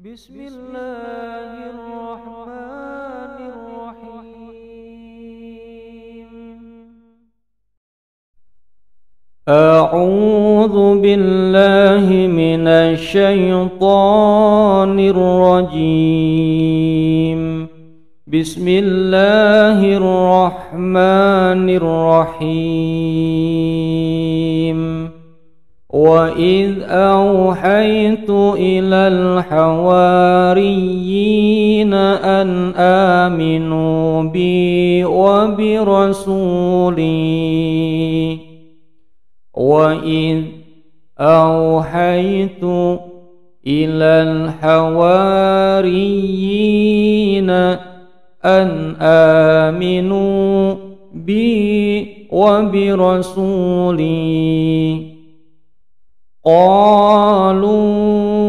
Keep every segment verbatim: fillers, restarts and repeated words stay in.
بسم الله الرحمن الرحيم. أعوذ بالله من الشيطان الرجيم. بسم الله الرحمن الرحيم. وإذ أوحيت إلى الحواريين أن آمنوا بي وبرسولي وإذ أوحيت إلى الحواريين أن آمنوا بي وبرسولي قالوا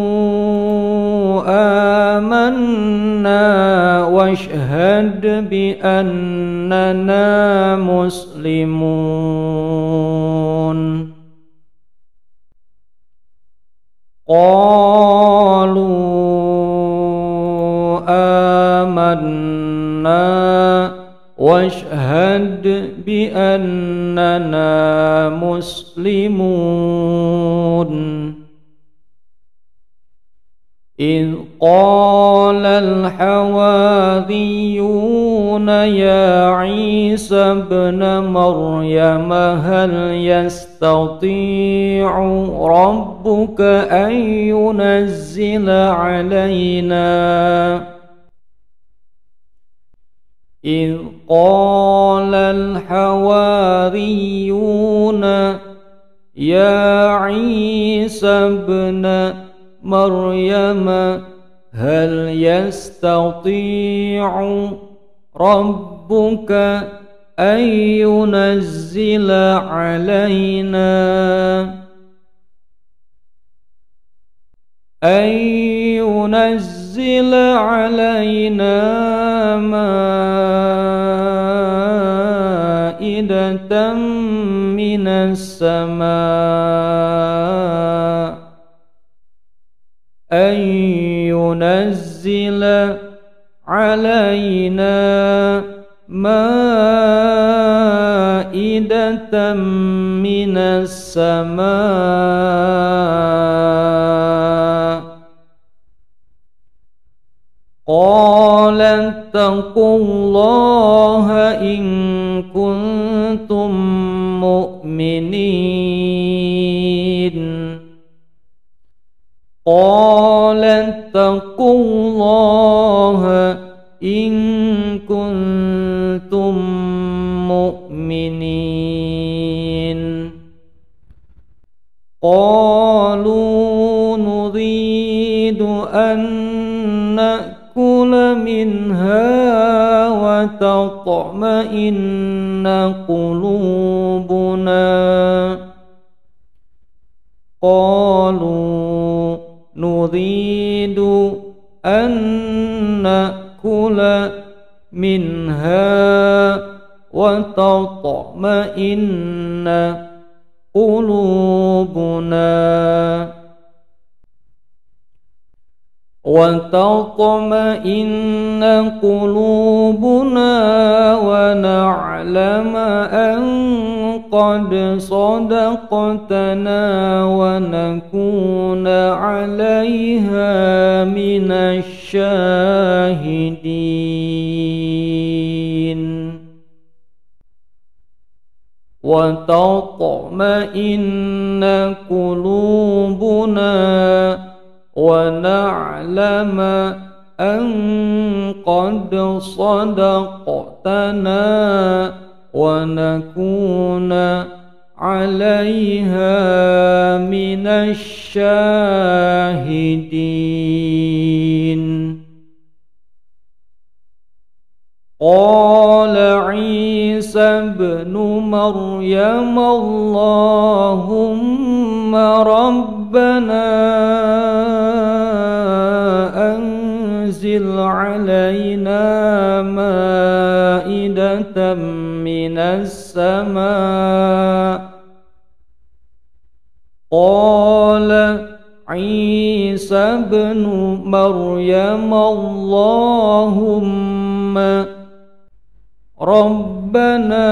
آمنا واشهد بأننا مسلمون. قالوا آمنا واشهد بأننا مسلمون. إذ قال الحواريون يا عيسى ابن مريم هل يستطيع ربك أن ينزل علينا إذ قال الحواريون يا عيسى ابن مريم هل يستطيع ربك أن ينزل علينا أن ينزل علينا مائدة من السماء أن ينزل علينا مائدة من السماء. قال اتقوا الله إن كنتم مؤمنين. قال اتقوا الله إن كنتم مؤمنين. قالوا نريد أن نأكل منها وتطمئن قلوبنا. قالوا نريد أن نأكل منها وتطمئن قلوبنا وتطمئن قلوبنا ونعلم أن قد صدقتنا ونكون عليها من الشاهدين. وتطمئن قلوبنا ونعلم أن قد صدقتنا ونكون عليها من الشاهدين. قال عيسى ابن مريم اللهم ربنا أنزل علينا مائدة من السماء. قال عيسى ابن مريم اللهم ربنا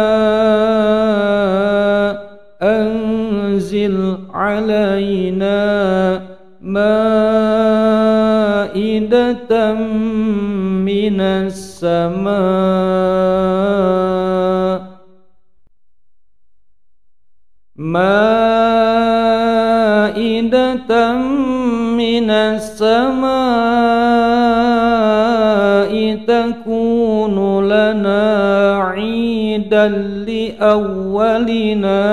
أنزل علينا مائدة من السماء مائدة من السماء تكون لنا عيدا لأولنا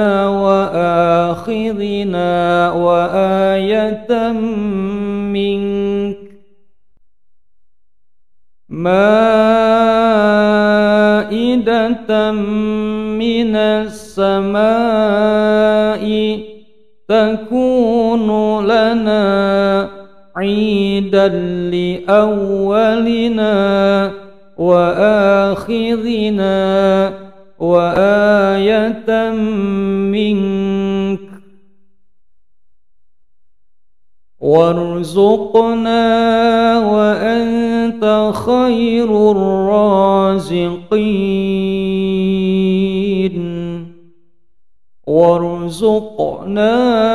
وآخرنا وآية منك مائدة من السماء تكون لنا عيدا لأولنا وآخرنا وآية منك وارزقنا وأنت خير الرازقين وارزقنا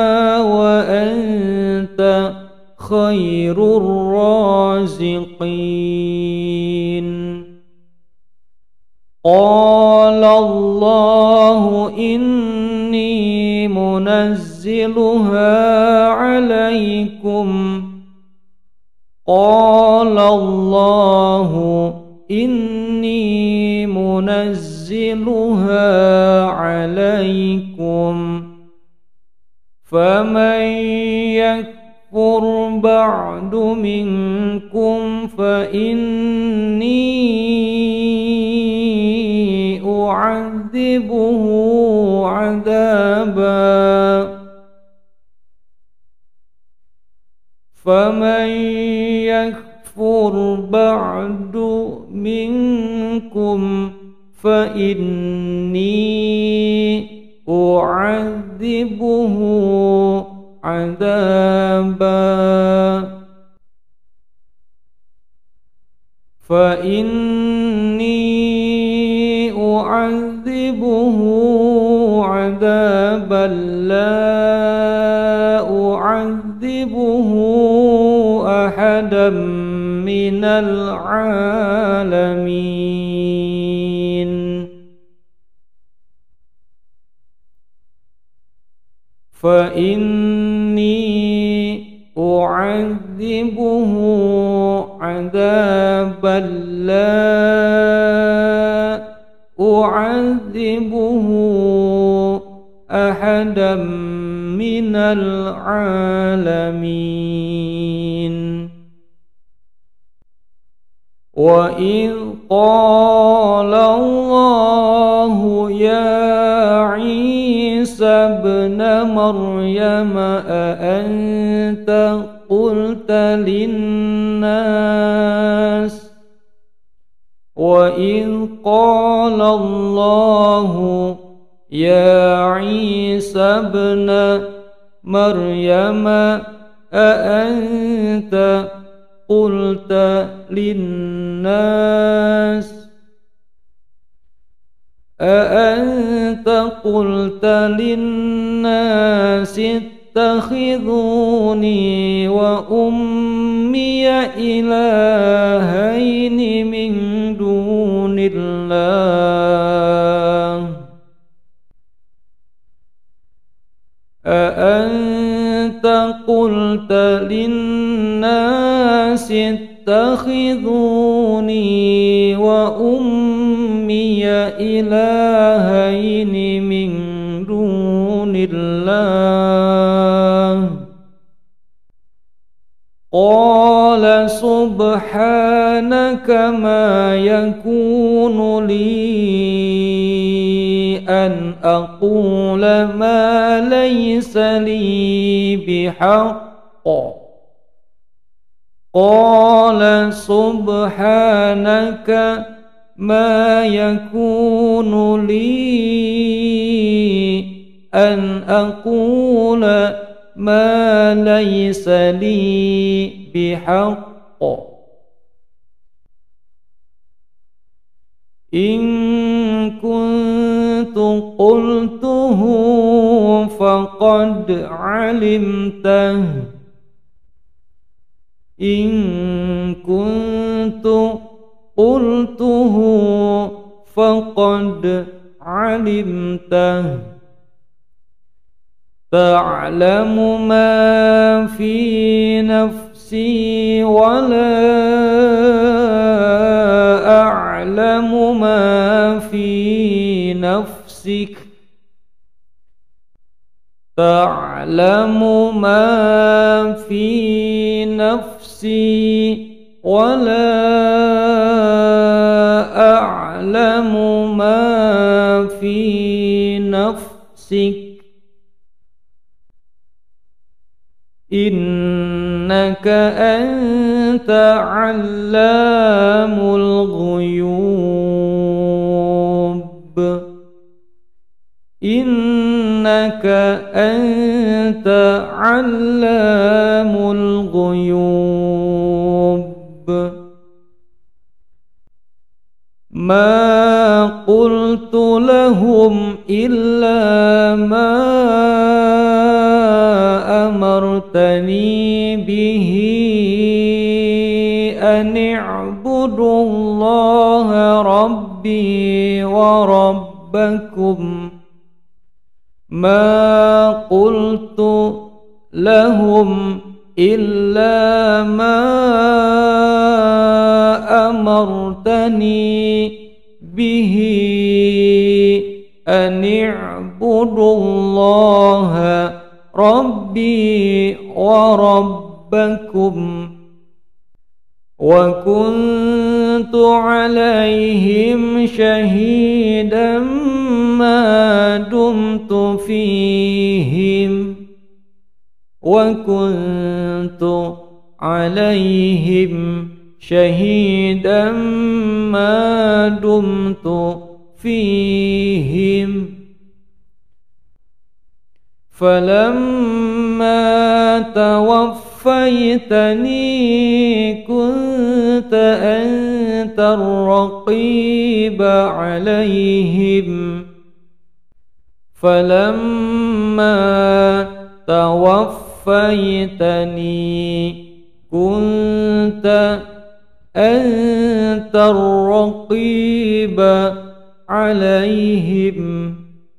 وأنت خير الرازقين. قال الله إني منزلها عليكم قال الله إني منزلها عليكم فمن يكفر بعد منكم فإني أعذبه عذابا فمن يكفر بعد منكم فإني أعذبه عذابا فإني أعذبه عذابا لا أعذبه أحدا من العالمين. فإني أعذبه عذابا لا أعذبه أحدا من العالمين. وإذ قال الله يا عيسى ابن مريم أأنت قلت للناس وإذ قال الله يا عيسى ابن مريم أأنت قلت للناس أأنت قلت للناس اتخذوني وأمي إلهين من دون الله أأنت قلت للناس اتخذوني وأمي إلهين من دون الله قال سبحانك ما يكون لي أن أقول ما ليس لي بحق قال سبحانك ما يكون لي أن أقول ما ليس لي بحق إن كنت قلته فقد علمته إن كنت قلته فقد علمته تعلم ما في نفسي ولا أعلم ما في نفسك تعلم ما في نفسي ولا أعلم ما في نفسك إنك أنت علام الغيوب إنك أنت علام الغيوب ما قلت لهم إلا ما أمرتني به أن اعبدوا الله ربي وربكم ما قلت لهم إلا ما أمرتني به أن اعبدوا الله ربي وربكم وكنت عليهم شهيدا ما دمت فيهم وكنت عليهم شهيدا ما دمت فيهم فلما توفيتني كنت أنت الرقيب عليهم فلما توفيتني كنت أنت الرقيب عليهم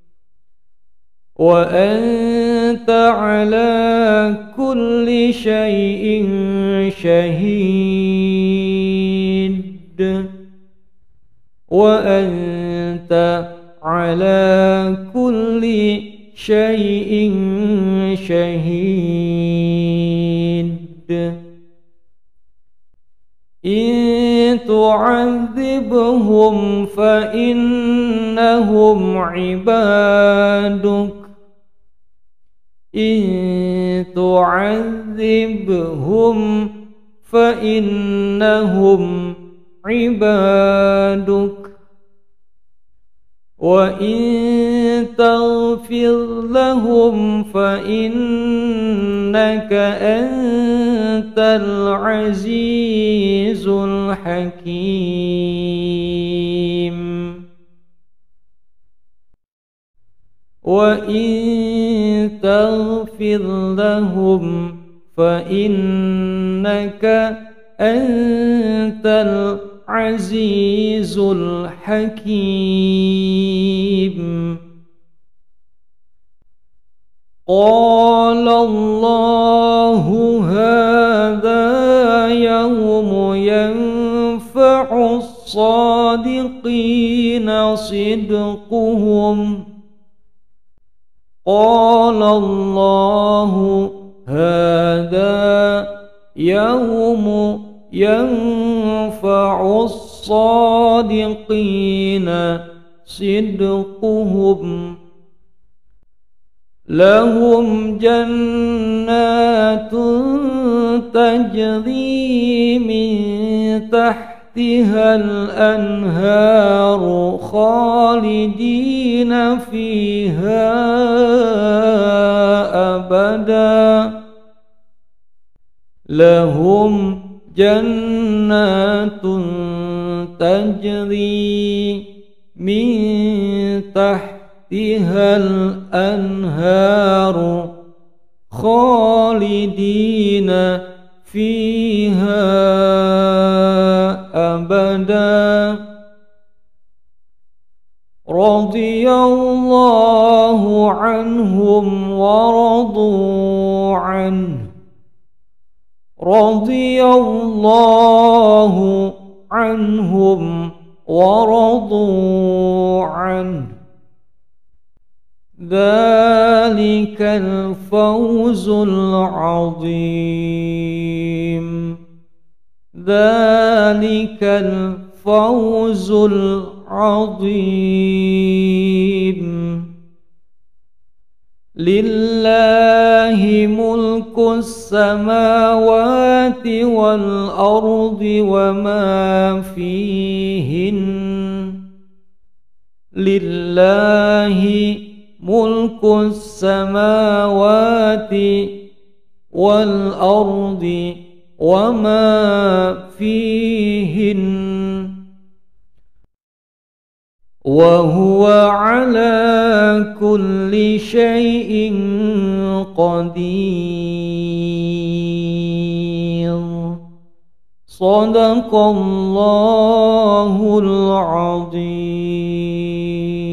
وأنت على كل شيء شهيد وأنت على كل شيء شهيد إن تعذبهم فإنهم عبادك إن تعذبهم فإنهم عبادك وإن تغفر لهم فإنك أنت العزيز الحكيم وإن تغفر لهم فإنك أنت العزيز الحكيم قال الله هذا يوم ينفع الصادقين صدقهم قال الله هذا يوم ينفع الصادقين صدقهم لهم جنات تجري من تحتها الأنهار خالدين فيها أبدا لهم جنات تجري من تحتها الأنهار خالدين فيها أبدا رضي الله عنهم ورضوا عنه رضي الله عنهم ورضوا عنه ذلك الفوز العظيم ذلك الفوز العظيم لله ملك السماوات والأرض وما فيهن لله ملك السماوات والأرض وما فيهن وهو على كل شيء قدير صدق الله العظيم.